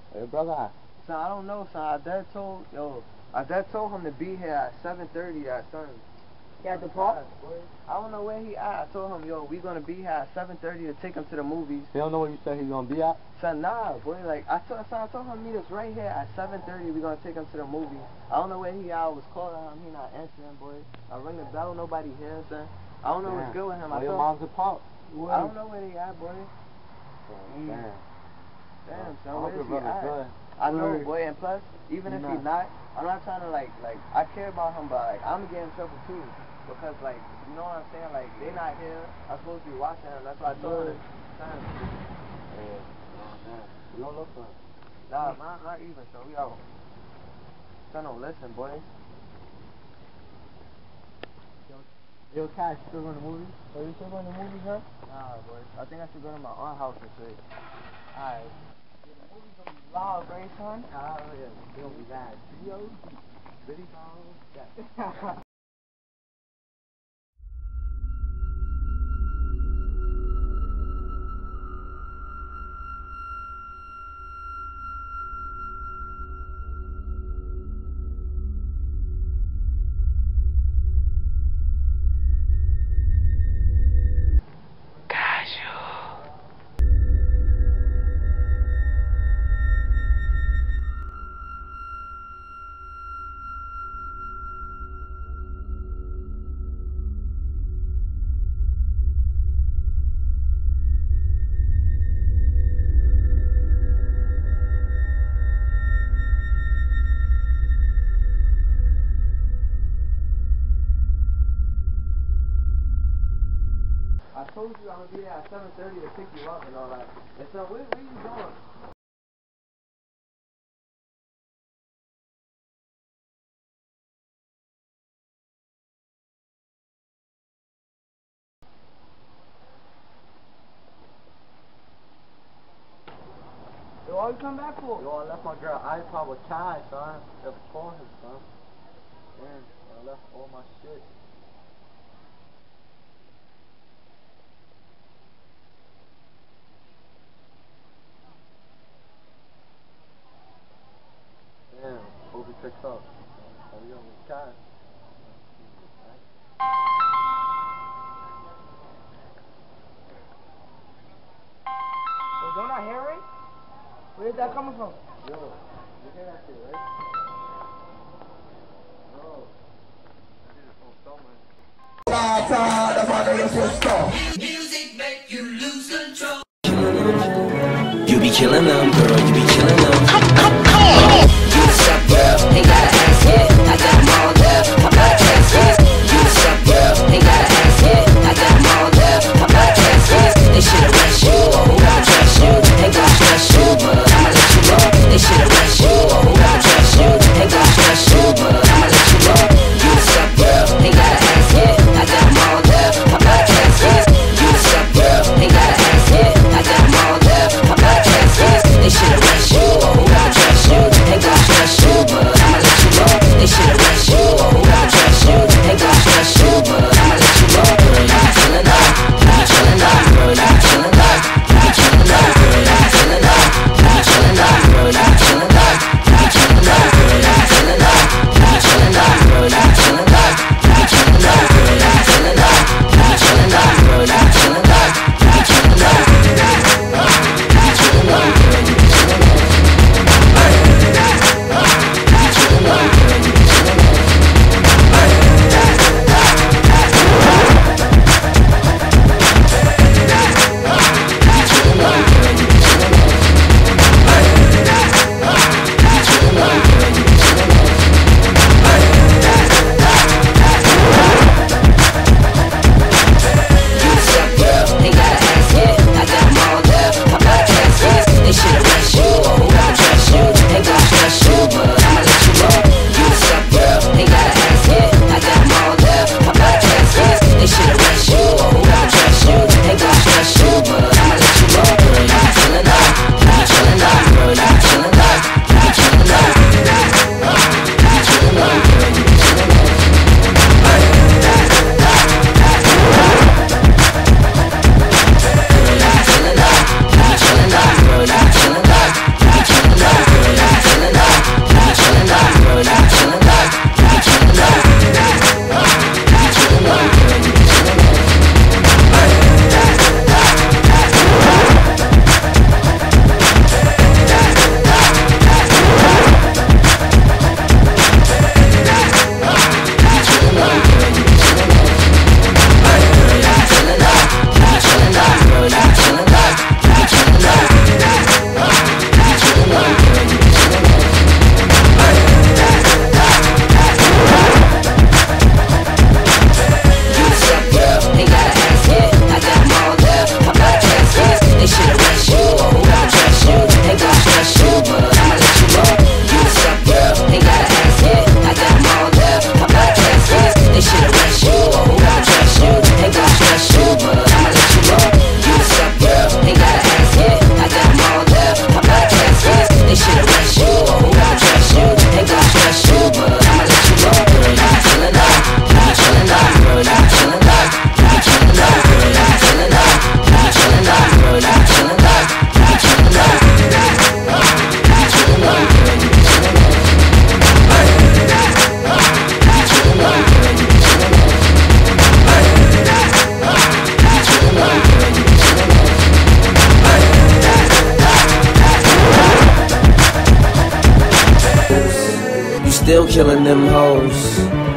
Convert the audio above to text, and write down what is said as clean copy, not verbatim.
Hey, brother. Son, I don't know, son. Adele told him to be here at 7:30 at son. He at the park? I don't know where he at. I told him, yo, we gonna be here at 7:30 to take him to the movies. You don't know where you said he's gonna be at? Son, nah, boy. Like, I told him meet us right here at 7:30. We gonna take him to the movies. I don't know where he at. I was calling him. He not answering, boy. I ring the bell. Nobody here, son. I don't know what's good with him. Your mom's a pop. I don't know where they at, boy. Damn. Damn, son. Where is he at? Good. I know, boy. And plus, even if he's not, I'm not trying to like I care about him, but like I'm getting in trouble too. Because, like, you know what I'm saying? Like, they not here. I'm supposed to be watching them. That's why I told him. You don't look for him. Nah, not even, so we out. Son, don't listen, boy. Yo, Cash, you still going to the movies? So you still going to the movies, huh? Nah, boy. I think I should go to my aunt's house and shit. Alright. The movies gonna be loud, right, son? Oh, yeah. They gonna be bad. Videos? Yeah. I told you I'm gonna be there at 7:30 to pick you up and all that. And so, where you going? Yo, what you come back for? Yo, I left my girl iPod with Cash, son. Just call him, son. Damn, I left all my shit. Damn, hope he picks up. There we go, with Cash. Yo, don't I hear it? Where's that coming from? Yo, you hear that shit, right? No. I did it from somewhere. Music make you lose control. You be killing them, girl, you be killing them. You the suck, girl, ain't gotta ask it. I got them all there, I'm not casket. You the suck, girl, ain't gotta ask it. I got them all there, I'm not casket. They should arrest you, or whoever trust you. Ain't gon' stress you, but I'ma let you know. They should arrest you, or whoever trust you. Ain't gon' stress you, but I'ma let you know. You the suck, girl, ain't gotta ask it. I got them all there, I'm not casket. You the suck, girl, ain't gotta ask it. I got them all there, I'm not casket. They should arrest you, or whoever trust you. Ain't gon' stress you, but I'ma let you know. They should arrest you, or whoever trust you. Ain't gon' stress you, but I'ma let you know. Girl, you be chillin' up, girl, you be chillin' still killing them hoes.